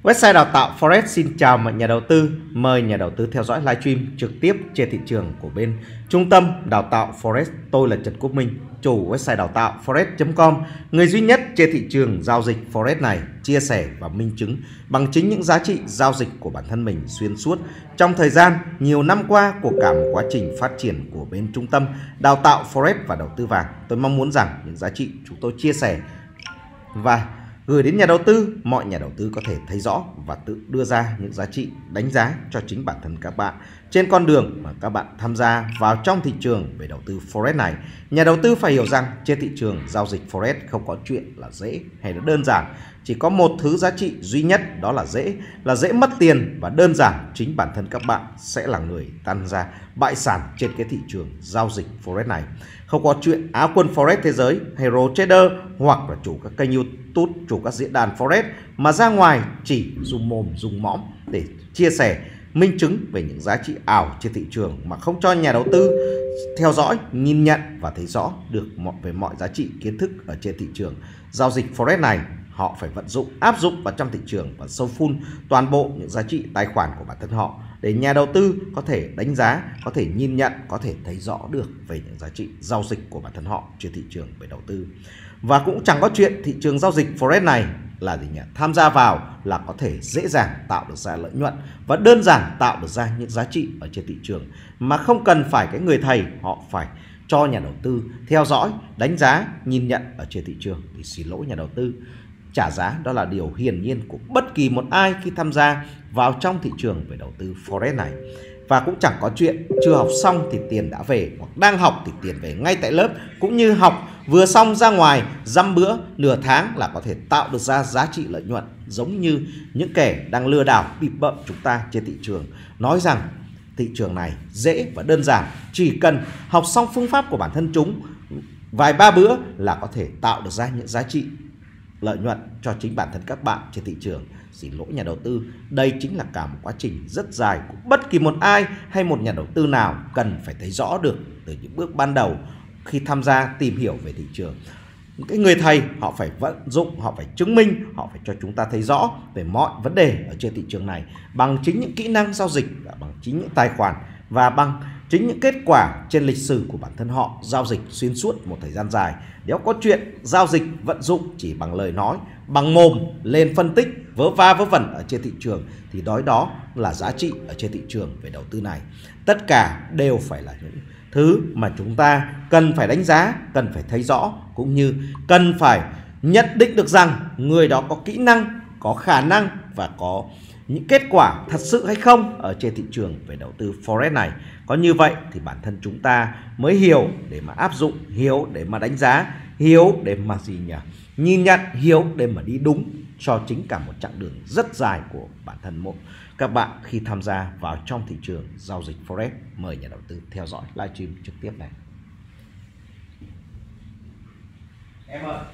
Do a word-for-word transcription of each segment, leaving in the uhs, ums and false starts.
Website đào tạo Forex xin chào mọi nhà đầu tư. Mời nhà đầu tư theo dõi livestream trực tiếp trên thị trường của bên Trung tâm Đào tạo Forex. Tôi là Trần Quốc Minh, chủ website đào tạo forex chấm com, người duy nhất trên thị trường giao dịch Forex này, chia sẻ và minh chứng bằng chính những giá trị giao dịch của bản thân mình xuyên suốt trong thời gian nhiều năm qua của cả một quá trình phát triển của bên Trung tâm Đào tạo Forex và đầu tư vàng. Tôi mong muốn rằng những giá trị chúng tôi chia sẻ và gửi đến nhà đầu tư, mọi nhà đầu tư có thể thấy rõ và tự đưa ra những giá trị đánh giá cho chính bản thân các bạn trên con đường mà các bạn tham gia vào trong thị trường về đầu tư Forex này. Nhà đầu tư phải hiểu rằng trên thị trường giao dịch Forex không có chuyện là dễ hay là đơn giản. Chỉ có một thứ giá trị duy nhất, đó là dễ, là dễ mất tiền, và đơn giản chính bản thân các bạn sẽ là người tan ra bại sản trên cái thị trường giao dịch Forex này. Không có chuyện Á quân Forex thế giới, Hero Trader hoặc là chủ các kênh YouTube, chủ các diễn đàn Forex mà ra ngoài chỉ dùng mồm dùng mõm để chia sẻ minh chứng về những giá trị ảo trên thị trường mà không cho nhà đầu tư theo dõi, nhìn nhận và thấy rõ được về mọi giá trị kiến thức ở trên thị trường giao dịch Forex này. Họ phải vận dụng, áp dụng vào trong thị trường và sâu full toàn bộ những giá trị tài khoản của bản thân họ để nhà đầu tư có thể đánh giá, có thể nhìn nhận, có thể thấy rõ được về những giá trị giao dịch của bản thân họ trên thị trường về đầu tư. Và cũng chẳng có chuyện thị trường giao dịch Forex này là gì nhỉ? Tham gia vào là có thể dễ dàng tạo được ra lợi nhuận và đơn giản tạo được ra những giá trị ở trên thị trường mà không cần phải cái người thầy họ phải cho nhà đầu tư theo dõi, đánh giá, nhìn nhận ở trên thị trường. Thì xin lỗi nhà đầu tư, trả giá đó là điều hiển nhiên của bất kỳ một ai khi tham gia vào trong thị trường về đầu tư Forex này. Và cũng chẳng có chuyện chưa học xong thì tiền đã về, hoặc đang học thì tiền về ngay tại lớp, cũng như học vừa xong ra ngoài dăm bữa nửa tháng là có thể tạo được ra giá trị lợi nhuận, giống như những kẻ đang lừa đảo bịp bợm chúng ta trên thị trường, nói rằng thị trường này dễ và đơn giản, chỉ cần học xong phương pháp của bản thân chúng vài ba bữa là có thể tạo được ra những giá trị lợi nhuận cho chính bản thân các bạn trên thị trường. Xin lỗi nhà đầu tư, đây chính là cả một quá trình rất dài của bất kỳ một ai hay một nhà đầu tư nào cần phải thấy rõ được từ những bước ban đầu khi tham gia tìm hiểu về thị trường. Những cái người thầy họ phải vận dụng, họ phải chứng minh, họ phải cho chúng ta thấy rõ về mọi vấn đề ở trên thị trường này bằng chính những kỹ năng giao dịch, bằng chính những tài khoản và bằng chính những kết quả trên lịch sử của bản thân họ giao dịch xuyên suốt một thời gian dài. Nếu có chuyện giao dịch vận dụng chỉ bằng lời nói, bằng mồm lên phân tích vớ va vớ vẩn ở trên thị trường thì đó đó là giá trị ở trên thị trường về đầu tư này. Tất cả đều phải là những thứ mà chúng ta cần phải đánh giá, cần phải thấy rõ, cũng như cần phải nhận định được rằng người đó có kỹ năng, có khả năng và có những kết quả thật sự hay không ở trên thị trường về đầu tư Forex này. Có như vậy thì bản thân chúng ta mới hiểu để mà áp dụng, hiểu để mà đánh giá, hiểu để mà gì nhỉ? Nhìn nhận, hiểu để mà đi đúng cho chính cả một chặng đường rất dài của bản thân một các bạn khi tham gia vào trong thị trường giao dịch Forex. Mời nhà đầu tư theo dõi livestream trực tiếp này. Em ơi,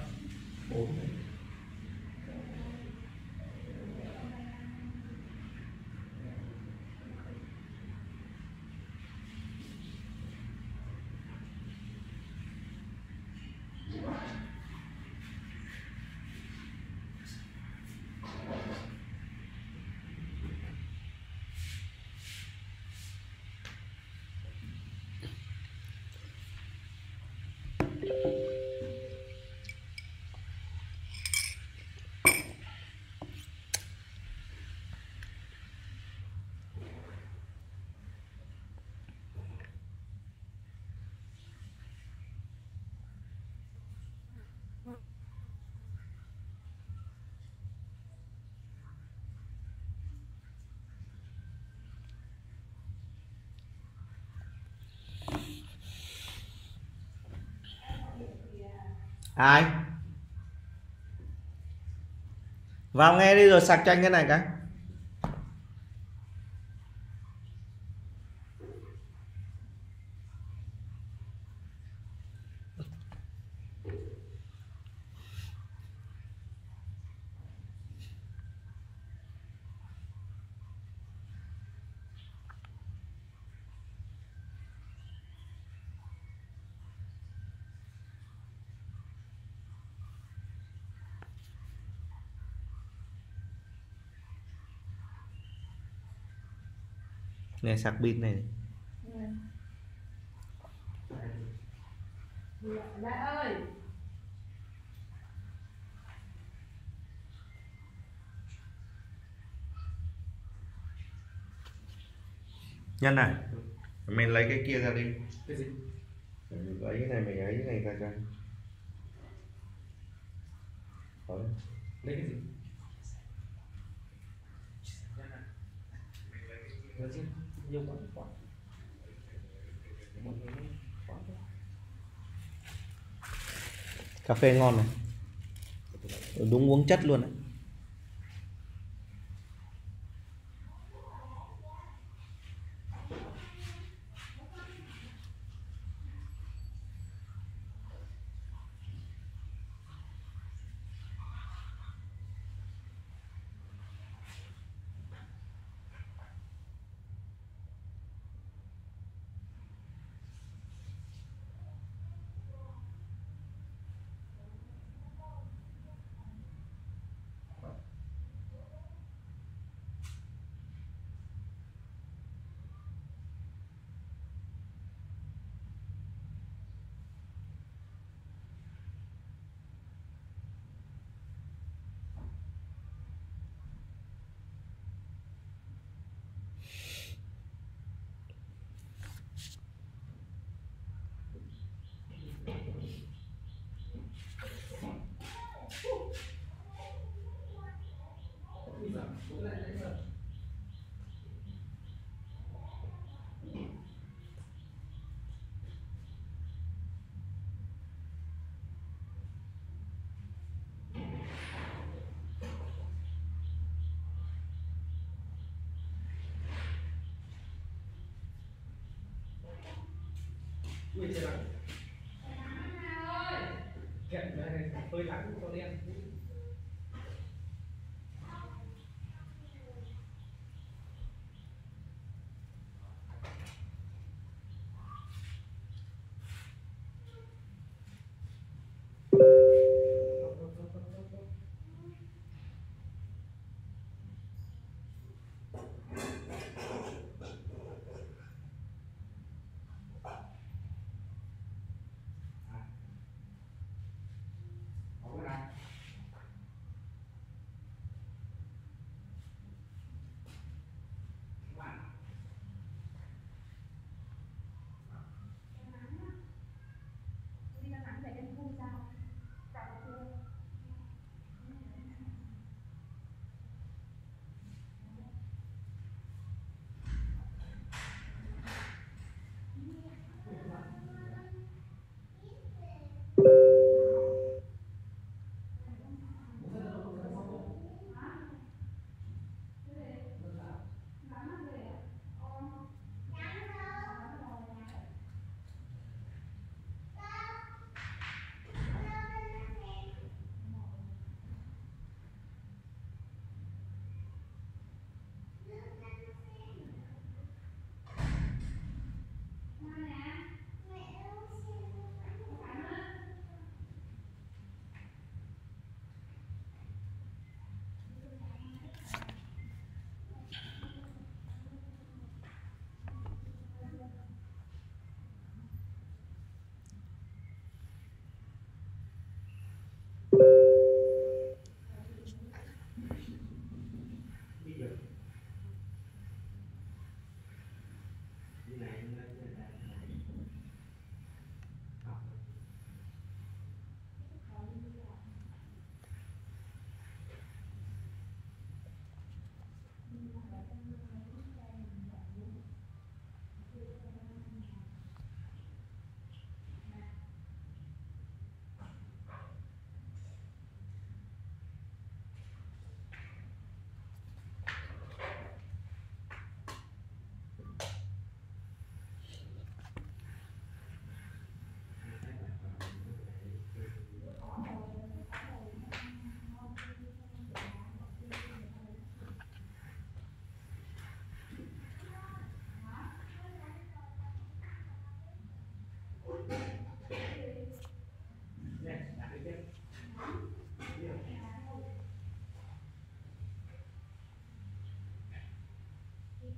ai vào nghe đi rồi sạc tranh cái này cái. Nghe sạc pin này. Lại ơi. Nhân này, mình lấy cái kia ra đi. Cái gì? Lấy cái này, mình lấy cái này ra cho anh. Lấy cái gì? Nhiều quá, quá. Cà phê ngon này, đúng uống chất luôn đấy. Ui trời lạnh. Kẹt này hơi lạnh con đen.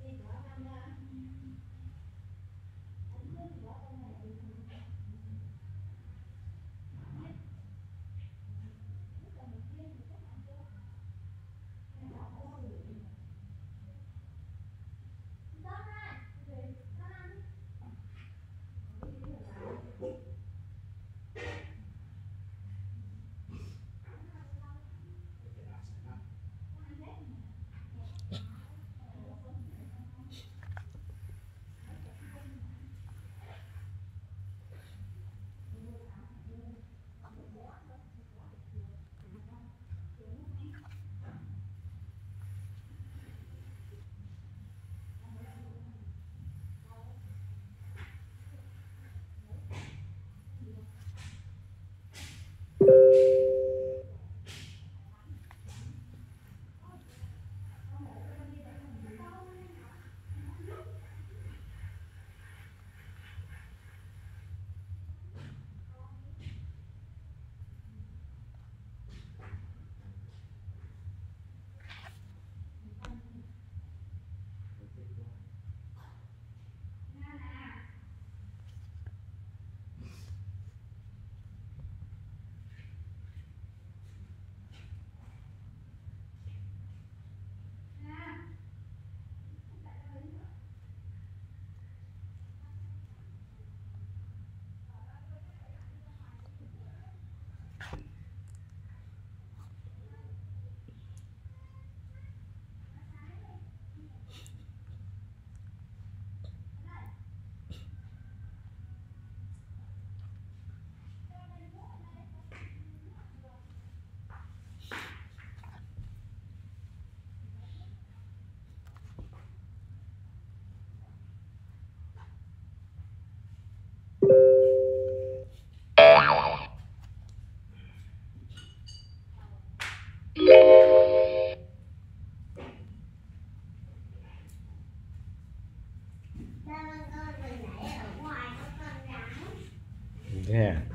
Thế à?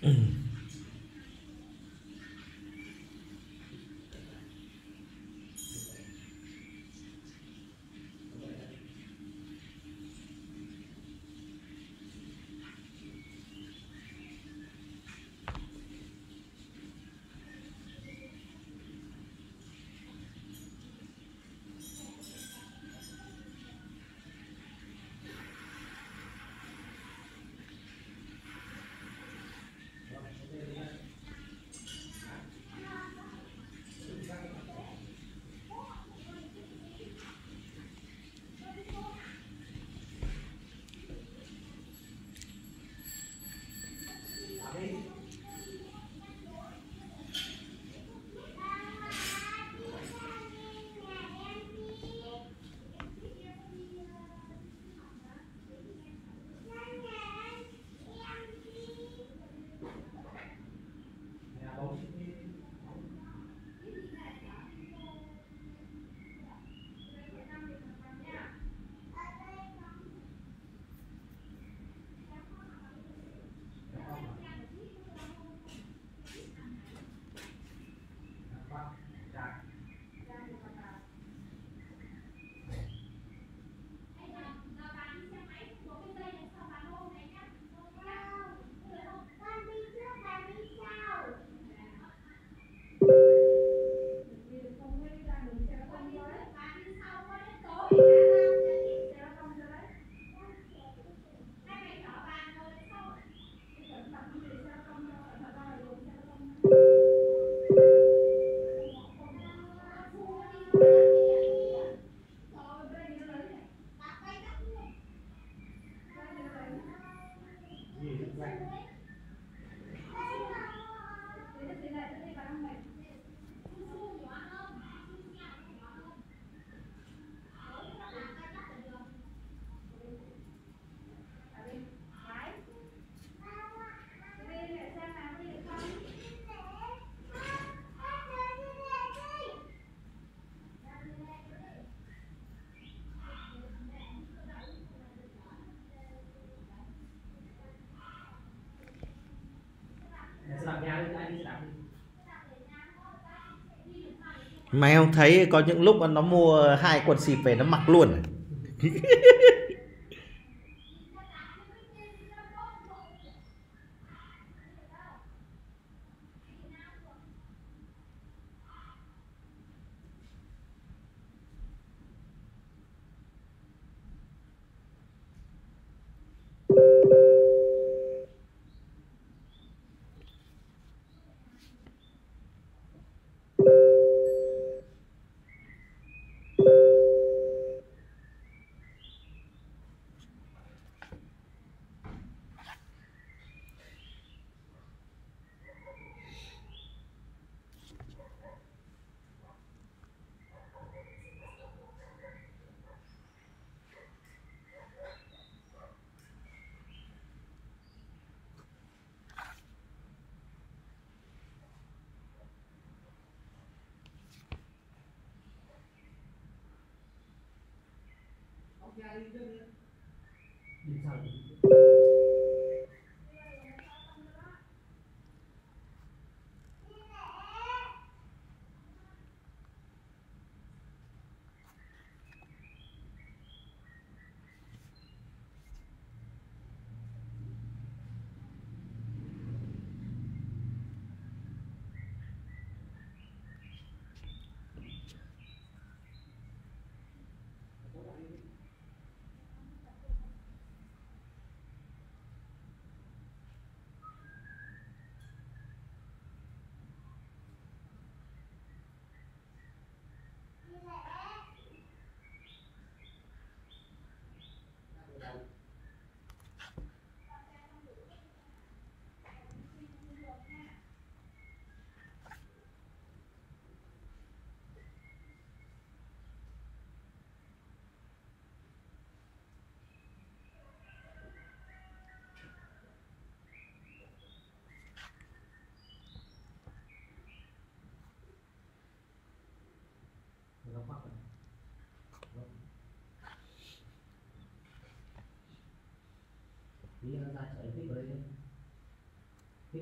Mày không thấy có những lúc nó mua hai quần xịp về nó mặc luôn à?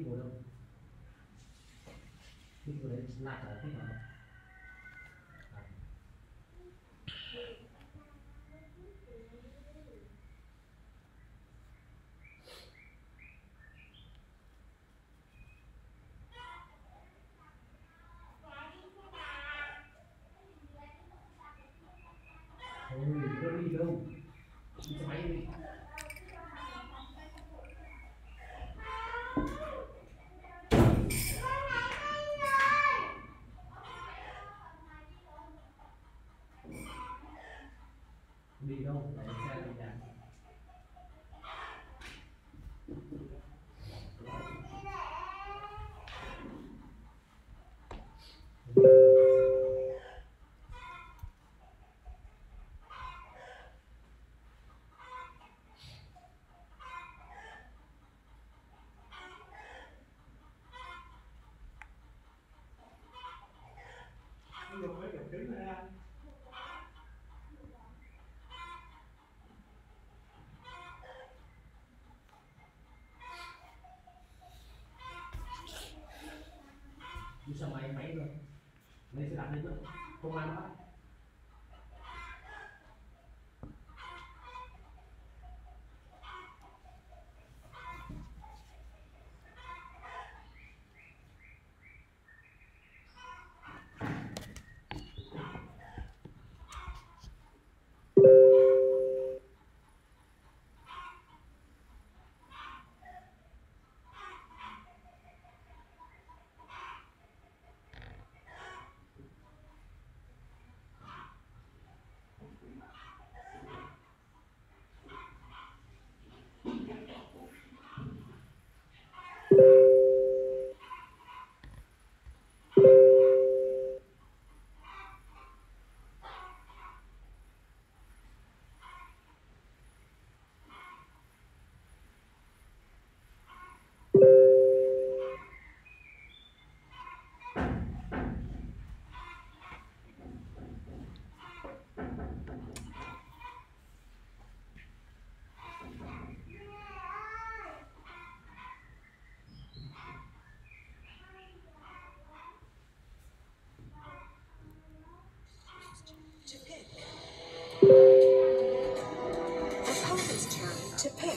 vào đâu, đi vào đấy lại ở thế nào. Ôi, nó đi đâu? Đi xe máy đi. Đi đâu? Để xe đi nhà. Dùng mấy cục kính này ra. Đi xe máy máy rồi, lấy xe đạp lên nữa, không ăn bắt. Opponent's turn to pick.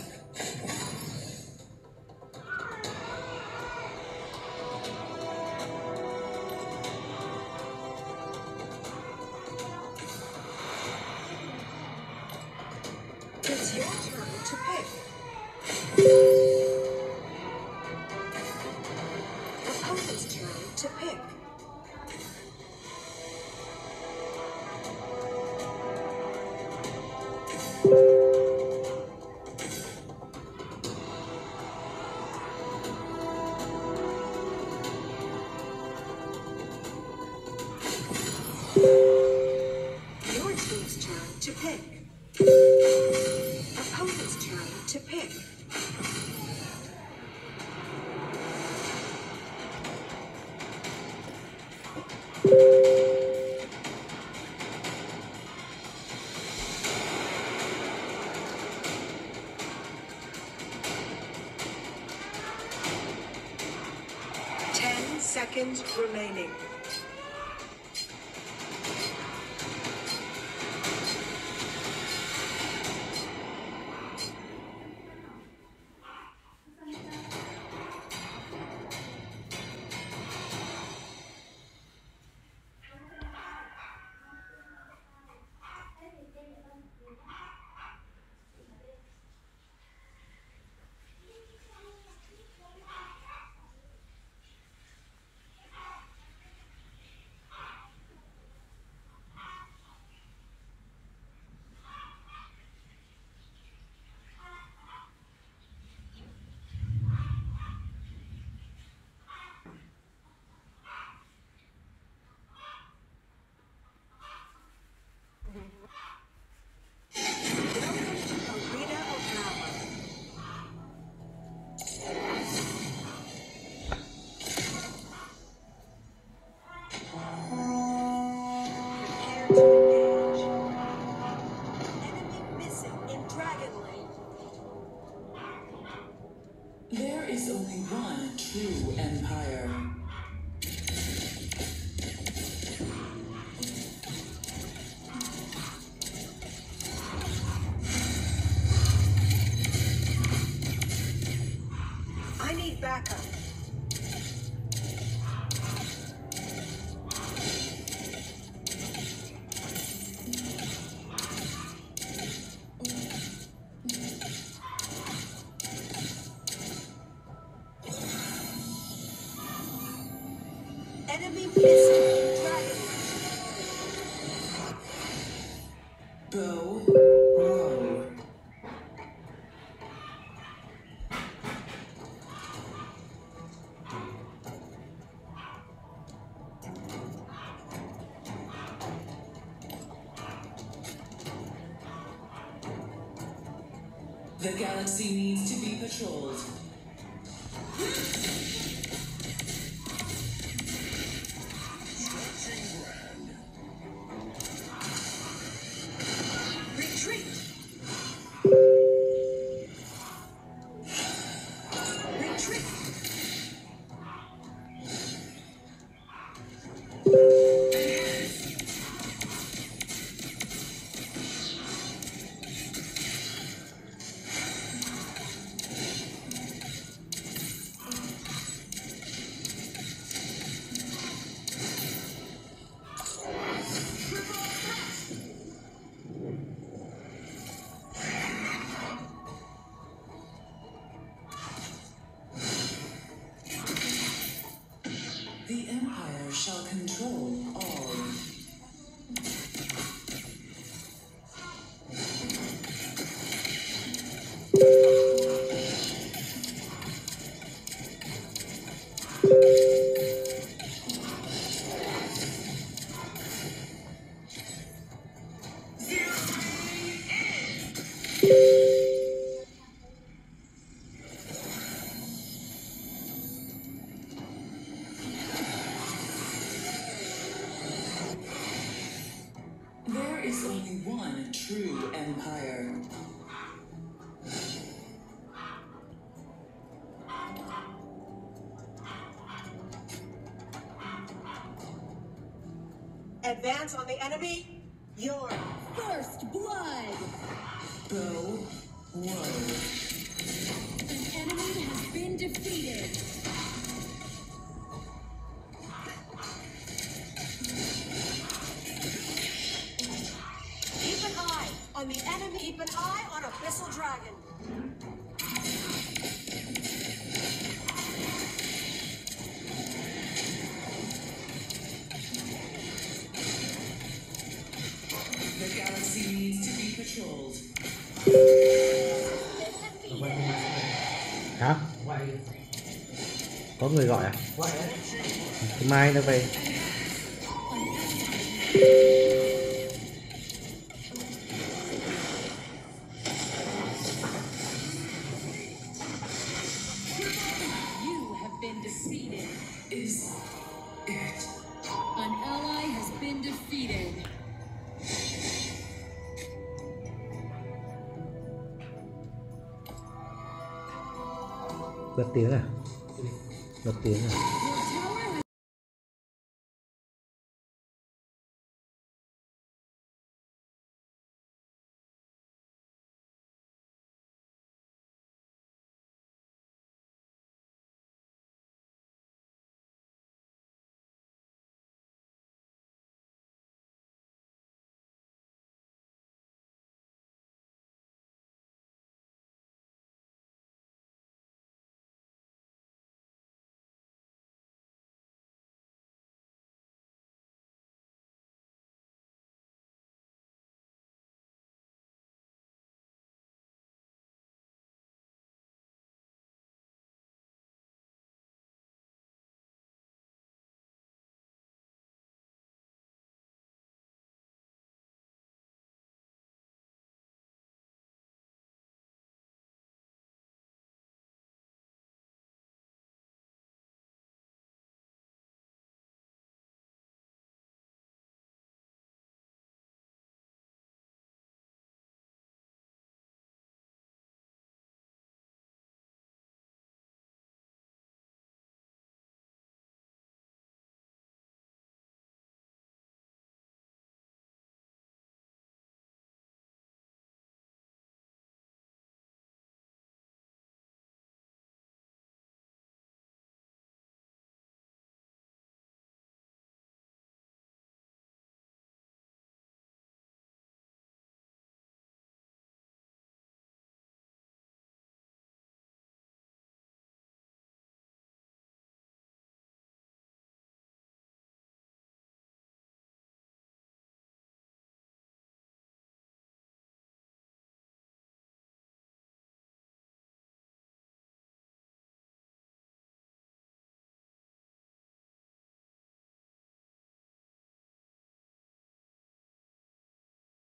It's your turn to pick. Opponent's turn to pick. Your team's turn to pick. Opponent's turn to pick. Ten seconds remaining. Arena of Valor. Prepare to engage. Enemy missing in Dragon Lane. There is only one true true empire. I need backup. Enemy missing dragon. Bow. Whoa. The galaxy needs to be patrolled. Retreat. Retreat. The empire shall control all. There is only one true empire. Advance on the enemy. Your First blood! Bow. Whoa. An enemy has been defeated. keep an eye on the enemy. Keep an eye on Abyssal Dragon. The galaxy needs to be patrolled. Hả? Quay, Có người gọi à? quay đấy. Thì mai nó về. You have been defeated. Is it? An ally has been defeated. Bật tiếng à? Bật tiếng à?